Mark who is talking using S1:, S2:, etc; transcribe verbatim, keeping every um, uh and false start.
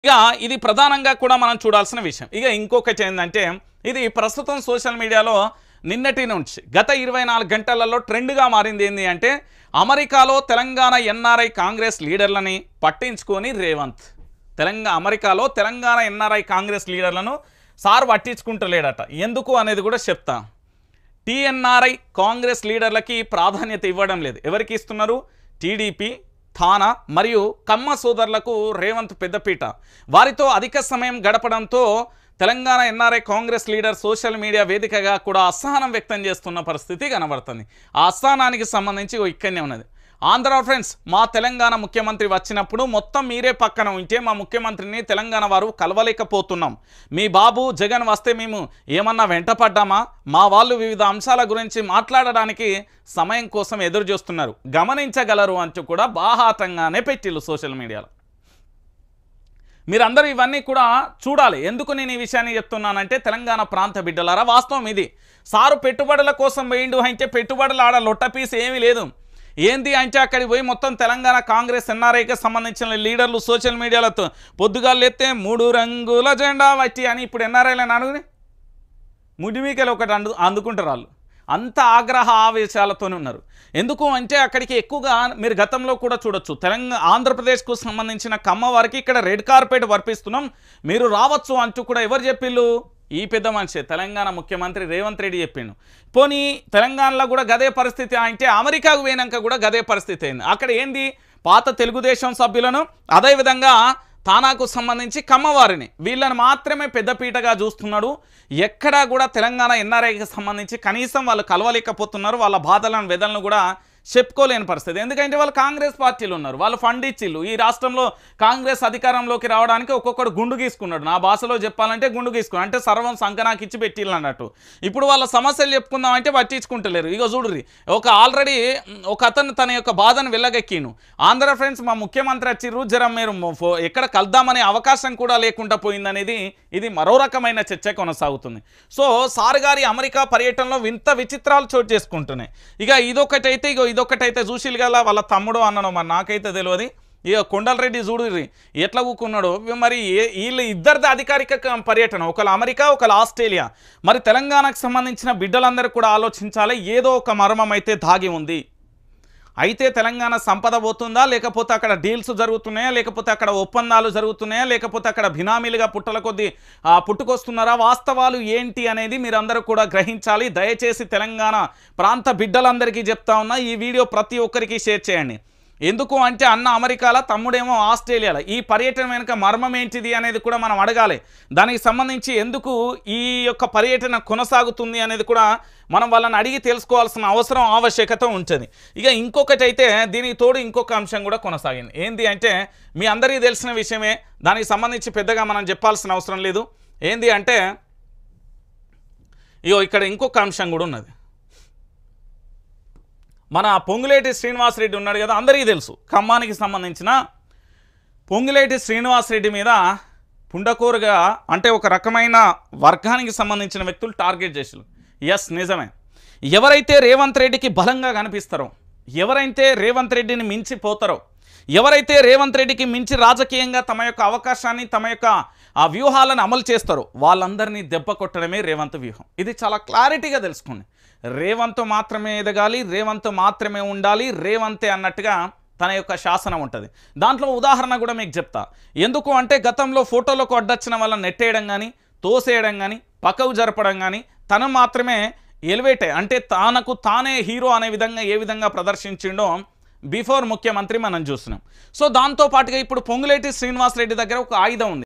S1: ఇక ఇది ప్రధానంగా కూడా మనం చూడాల్సిన విషయం. ఇక ఇంకొకటి ఏంటంటే ఇది ప్రస్తుతం సోషల్ మీడియాలో నిన్నటి నుంచి గత ఇరవై నాలుగు గంటలలో ట్రెండ్గా మారింది ఏంటి అంటే అమెరికాలో తెలంగాణ ఎన్ఆర్ఐ కాంగ్రెస్ లీడర్లని పట్టించుకొని రేవంత్ తెలంగాణ అమెరికాలో తెలంగాణ ఎన్ఆర్ఐ కాంగ్రెస్ లీడర్లను సార్ పట్టించుకుంటలేడట. ఎందుకు అనేది కూడా చెప్తా. టీఎన్ఆర్ఐ కాంగ్రెస్ లీడర్లకి ప్రాధాన్యత ఇవ్వడం లేదు. ఎవరికి ఇస్తున్నారు? టీడీపీ, థానా మరియు కమ్మ సోదరులకు రేవంత్ పెద్దపీట. వారితో అధిక సమయం గడపడంతో Telangana NRI Congress leader social media వేదికగా కూడా అసహనం వ్యక్తం చేస్తున్న పరిస్థితి కనబడుతుంది. ఆ అసహనానికి సంబంధించి ఇక్కడనే ఉన్నది. ఆంధ్ర ఫ్రెండ్స్, మా తెలంగాణ ముఖ్యమంత్రి వచ్చినప్పుడు మొత్తం మీరే పక్కన ఉంటే మా ముఖ్యమంత్రిని తెలంగాణ వారు కలవలేకపోతున్నాం. మీ బాబు జగన్ వస్తే మేము ఏమన్నా వెంటపడ్డామా? మా వాళ్ళు వివిధ అంశాల గురించి మాట్లాడడానికి సమయం కోసం ఎదురు చూస్తున్నారు, గమనించగలరు అంటూ కూడా బాహాటంగానే పెట్టిళ్ళు సోషల్ మీడియాలో. మీరందరూ ఇవన్నీ కూడా చూడాలి. ఎందుకు నేను ఈ విషయాన్ని చెప్తున్నానంటే తెలంగాణ ప్రాంత బిడ్డలారా, వాస్తవం ఇది. సారు పెట్టుబడుల కోసం వేయండు అంటే పెట్టుబడులు ఆడ లొట్టపీస్ ఏమీ లేదు. ఏంది అంటే అక్కడికి పోయి మొత్తం తెలంగాణ కాంగ్రెస్ ఎన్ఆర్ఐకి సంబంధించిన లీడర్లు సోషల్ మీడియాలతో పొద్దుగాలు ఎత్తే మూడు రంగుల జెండా వచ్చి అని ఇప్పుడు ఎన్ఆర్ఐలను అడుగుని ముడిమీకలు ఒకటి అందు అందుకుంటారు వాళ్ళు. అంత ఆగ్రహ ఆవేశాలతోనే ఉన్నారు. ఎందుకు అంటే అక్కడికి ఎక్కువగా మీరు గతంలో కూడా చూడొచ్చు, తెలంగాణ ఆంధ్రప్రదేశ్కు సంబంధించిన కమ్మ వారికి ఇక్కడ రెడ్ కార్పెట్ వర్పిస్తున్నాం, మీరు రావచ్చు అంటూ కూడా ఎవరు చెప్పిళ్ళు? ఈ పెద్ద మనిషి తెలంగాణ ముఖ్యమంత్రి రేవంత్ రెడ్డి చెప్పిండు. పోనీ తెలంగాణలో కూడా గదే పరిస్థితి అంటే అమెరికాకు పోయినాక కూడా గదే పరిస్థితి అయింది. అక్కడ ఏంది, పాత తెలుగుదేశం సభ్యులను అదేవిధంగా తానాకు సంబంధించి కమ్మవారిని వీళ్ళని మాత్రమే పెద్దపీటగా చూస్తున్నాడు. ఎక్కడా కూడా తెలంగాణ ఎన్ఆర్ఐకి సంబంధించి కనీసం వాళ్ళు కలవలేకపోతున్నారు. వాళ్ళ బాధలను వెదలను కూడా చెప్పుకోలేని పరిస్థితి. ఎందుకంటే వాళ్ళు కాంగ్రెస్ పార్టీలు ఉన్నారు, వాళ్ళు ఫండ్ ఇచ్చిళ్ళు. ఈ రాష్ట్రంలో కాంగ్రెస్ అధికారంలోకి రావడానికి ఒక్కొక్కడు గుండు గీసుకున్నాడు. నా భాషలో చెప్పాలంటే గుండు గీసుకున్నాడు అంటే సర్వం సంకనాకి ఇచ్చి పెట్టిళ్ళు అన్నట్టు. ఇప్పుడు వాళ్ళ సమస్యలు చెప్పుకుందాం అంటే పట్టించుకుంటలేరు. ఇక చూడుర్రి, ఒక ఆల్రెడీ ఒక అతను తన యొక్క బాధను వెళ్ళగెక్కిను. ఆంధ్ర ఫ్రెండ్స్, మా ముఖ్యమంత్రి వచ్చిర్రు, జరం మీరు ఎక్కడ కలుద్దామనే అవకాశం కూడా లేకుండా పోయిందనేది ఇది మరో రకమైన చర్చ కొనసాగుతుంది. సో సార్ గారి అమెరికా పర్యటనలో వింత విచిత్రాలు చోటు చేసుకుంటున్నాయి. ఇక ఇదొకటైతే ఇక ఇదొకటైతే చూసిలు గల వాళ్ళ తమ్ముడు అన్నను మరి నాకైతే తెలియదు. ఇక కొండలరెడ్డి చూడు ఎట్లా కూకున్నాడు. మరి వీళ్ళు ఇద్దరిది అధికారిక పర్యటన, ఒకళ్ళు అమెరికా ఒకళ్ళు ఆస్ట్రేలియా. మరి తెలంగాణకు సంబంధించిన బిడ్డలందరూ కూడా ఆలోచించాలి, ఏదో ఒక మర్మం అయితే దాగి ఉంది. అయితే తెలంగాణ సంపద పోతుందా, లేకపోతే అక్కడ డీల్స్ జరుగుతున్నాయా, లేకపోతే అక్కడ ఒప్పందాలు జరుగుతున్నాయా, లేకపోతే అక్కడ బినామీలుగా పుట్టల కొద్దీ పుట్టుకొస్తున్నారా? వాస్తవాలు ఏంటి అనేది మీరందరూ కూడా గ్రహించాలి. దయచేసి తెలంగాణ ప్రాంత బిడ్డలందరికీ చెప్తా ఉన్నా, ఈ వీడియో ప్రతి ఒక్కరికి షేర్ చేయండి. ఎందుకు అంటే అన్న అమెరికాలో, తమ్ముడేమో ఆస్ట్రేలియాలో. ఈ పర్యటన వెనుక మర్మం ఏంటిది అనేది కూడా మనం అడగాలి. దానికి సంబంధించి ఎందుకు ఈ యొక్క పర్యటన కొనసాగుతుంది అనేది కూడా మనం వాళ్ళని అడిగి తెలుసుకోవాల్సిన అవసరం ఆవశ్యకత ఉంటుంది. ఇక ఇంకొకటి అయితే దీనికి తోడు ఇంకొక అంశం కూడా కొనసాగింది. ఏంది అంటే మీ అందరికీ తెలిసిన విషయమే, దానికి సంబంధించి పెద్దగా మనం చెప్పాల్సిన అవసరం లేదు. ఏంది అంటే ఇగో ఇక్కడ ఇంకొక అంశం కూడా ఉన్నది. మన పొంగులేటి శ్రీనివాసరెడ్డి ఉన్నాడు కదా, అందరికీ తెలుసు. ఖమ్మానికి సంబంధించిన పొంగులేటి శ్రీనివాసరెడ్డి మీద పుండకూరుగా అంటే ఒక రకమైన వర్గానికి సంబంధించిన వ్యక్తులు టార్గెట్ చేసారు. ఎస్, నిజమే. ఎవరైతే రేవంత్ రెడ్డికి బలంగా కనిపిస్తారో, ఎవరైతే రేవంత్ రెడ్డిని మించిపోతారో, ఎవరైతే రేవంత్ రెడ్డికి మించి రాజకీయంగా తమ యొక్క అవకాశాన్ని తమ యొక్క ఆ వ్యూహాలను అమలు చేస్తారో వాళ్ళందరినీ దెబ్బ కొట్టడమే రేవంత్ వ్యూహం. ఇది చాలా క్లారిటీగా తెలుసుకోండి. రేవంత్ మాత్రమే ఎదగాలి, రేవంత్ మాత్రమే ఉండాలి, రేవంతే అన్నట్టుగా తన యొక్క శాసనం ఉంటుంది. దాంట్లో ఉదాహరణ కూడా మీకు చెప్తా. ఎందుకు అంటే గతంలో ఫోటోలకు అడ్డొచ్చిన వాళ్ళని నెట్టేయడం కానీ, తోసేయడం కానీ, పక్కకు జరపడం కానీ, తను మాత్రమే ఎలివేట్ అంటే తనకు తానే హీరో అనే విధంగా ఏ విధంగా ప్రదర్శించిండో బిఫోర్ ముఖ్యమంత్రి మనం చూస్తున్నాం. సో దాంతోపాటుగా ఇప్పుడు పొంగులేటి శ్రీనివాసరెడ్డి దగ్గర ఒక ఆయుధం ఉంది.